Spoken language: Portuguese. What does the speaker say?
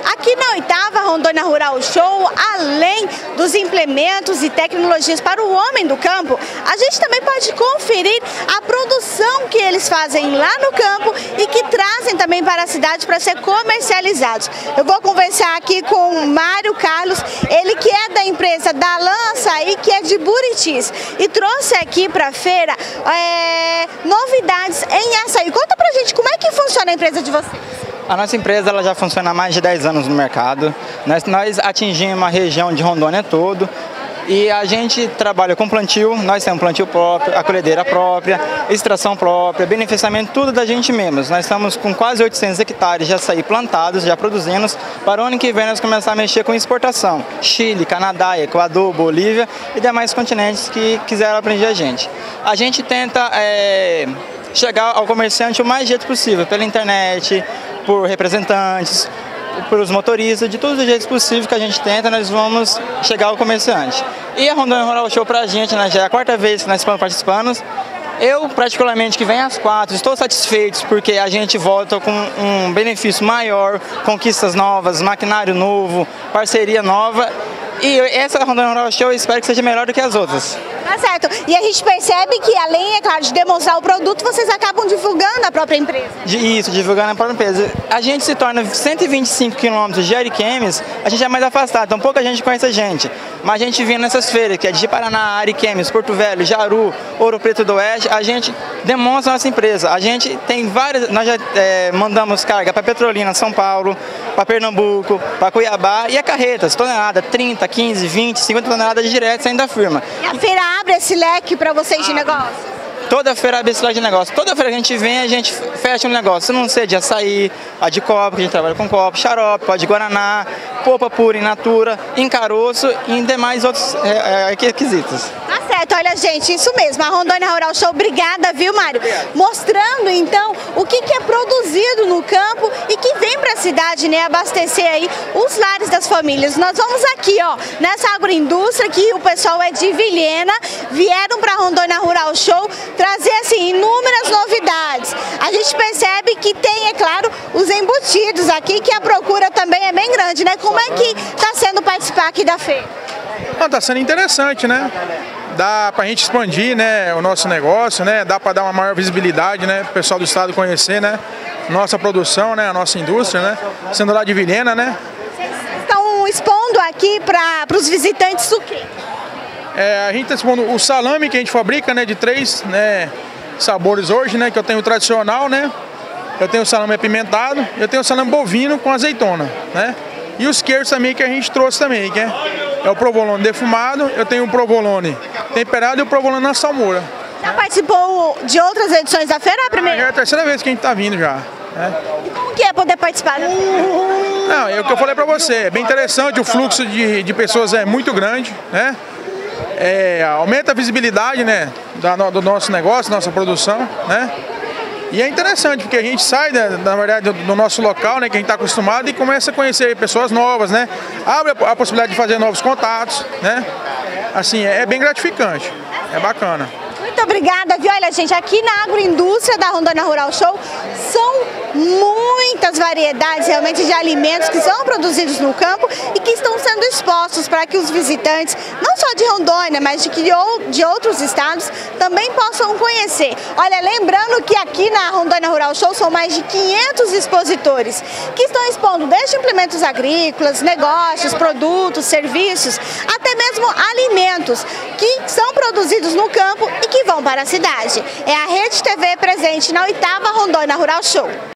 Aqui na oitava Rondônia Rural Show, além dos implementos e tecnologias para o homem do campo, a gente também pode conferir a produção que eles fazem lá no campo e que trazem também para a cidade para ser comercializados. Eu vou conversar aqui com o Mário Carlos, ele que é da empresa Dalan Açaí, que é de Buritis, e trouxe aqui para a feira novidades em açaí. Conta pra gente como é que funciona a empresa de vocês. A nossa empresa ela já funciona há mais de 10 anos no mercado. Nós atingimos a região de Rondônia todo e a gente trabalha com plantio, nós temos plantio próprio, a colhedeira própria, extração própria, beneficiamento, tudo da gente mesmos. Nós estamos com quase 800 hectares de açaí plantados, já produzindo. Para o ano que vem nós começar a mexer com exportação. Chile, Canadá, Equador, Bolívia e demais continentes que quiseram aprender a gente. A gente tenta chegar ao comerciante o mais jeito possível, pela internet, por representantes, pelos motoristas, de todos os jeitos possíveis que a gente tenta, nós vamos chegar ao comerciante. E a Rondônia Rural Show pra gente, né, já é a quarta vez que nós estamos participando. Eu, particularmente, que venho às 4, estou satisfeito porque a gente volta com um benefício maior, conquistas novas, maquinário novo, parceria nova. E essa Rondônia Rural Show eu espero que seja melhor do que as outras. Tá certo. E a gente percebe que, além, é claro, de demonstrar o produto, vocês acabam divulgando a própria empresa. Isso, divulgando a própria empresa. A gente se torna 125 quilômetros de Ariquemes, a gente é mais afastado, então pouca gente conhece a gente. Mas a gente vem nessas feiras, que é de Paraná, Ariquemes, Porto Velho, Jaru, Ouro Preto do Oeste, a gente demonstra a nossa empresa. A gente tem várias, nós já mandamos carga para Petrolina, São Paulo, para Pernambuco, para Cuiabá e a carretas, tonelada, 30, 15, 20, 50 toneladas direto saindo da firma. E a feira abre esse leque para vocês de negócio? Toda feira abre esse leque de negócio. Toda feira que a gente vem, a gente fecha um negócio. Se não ser de açaí, a de copo, que a gente trabalha com copo, xarope, a de guaraná, polpa pura in natura, em caroço e em demais outros requisitos. Tá certo, olha gente, isso mesmo, a Rondônia Rural Show, obrigada, viu Mário? Mostrando então o que é produzido no campo e que vem para a cidade, né, abastecer aí os lares das famílias. Nós vamos aqui, ó, nessa agroindústria que o pessoal é de Vilhena, vieram para a Rondônia Rural Show trazer assim inúmeras novidades. A gente percebe que tem, é claro, os embutidos aqui, que a procura também é bem grande, né? Como é que está sendo participar aqui da feira? Está sendo interessante, né? Dá para a gente expandir, né, o nosso negócio, né? Dá para dar uma maior visibilidade, né, para o pessoal do estado conhecer, né, nossa produção, né, a nossa indústria, né, sendo lá de Vilhena, né. Vocês estão expondo aqui para os visitantes o quê? A gente está expondo o salame que a gente fabrica, né, de 3, né, sabores hoje, né, que eu tenho o tradicional, né, eu tenho o salame apimentado, eu tenho o salame bovino com azeitona, né, e os queijos também que a gente trouxe também, que é o provolone defumado, eu tenho o provolone temperado e o provolone na salmoura. Já participou de outras edições da feira? Já é a terceira vez que a gente está vindo já. Né? E como que é poder participar? Não, é o que eu falei para você, é bem interessante, o fluxo de pessoas é muito grande, né? Aumenta a visibilidade, né, do nosso negócio, nossa produção, né? E é interessante, porque a gente sai, na verdade, do nosso local, né, que a gente está acostumado, e começa a conhecer pessoas novas, né? Abre a possibilidade de fazer novos contatos, né? Assim, é bem gratificante, é bacana. Muito obrigada, viu? Olha, gente, aqui na agroindústria da Rondônia Rural Show são muitas variedades realmente de alimentos que são produzidos no campo e que estão sendo expostos para que os visitantes, não só de Rondônia, mas de outros estados, também possam conhecer. Olha, lembrando que aqui na Rondônia Rural Show são mais de 500 expositores que estão expondo desde implementos agrícolas, negócios, produtos, serviços, até mesmo alimentos que são produzidos no campo e que vão para a cidade. É a Rede TV presente na 8ª Rondônia Rural Show.